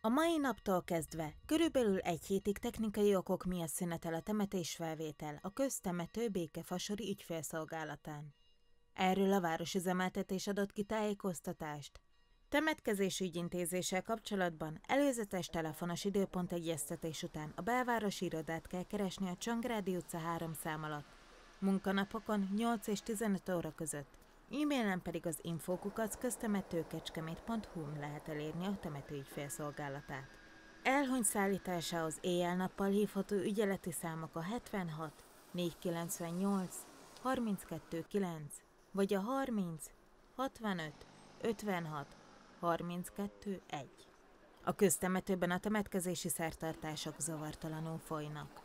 A mai naptól kezdve körülbelül egy hétig technikai okok miatt szünetel a temetésfelvétel a köztemető Békefasori ügyfélszolgálatán. Erről a városüzemeltetés adott ki tájékoztatást. Temetkezési ügyintézéssel kapcsolatban előzetes telefonos időpontegyeztetés után a belvárosi irodát kell keresni a Csongrádi utca 3 szám alatt, munkanapokon 8 és 15 óra között, e-mailen pedig az info@köztemetőkecskemét.hu-n lehet elérni a temetőügyfélszolgálatát. Elhunyt szállításához éjjel-nappal hívható ügyeleti számok a 76 498 32 9 vagy a 30 65 56 32 1. A köztemetőben a temetkezési szertartások zavartalanul folynak.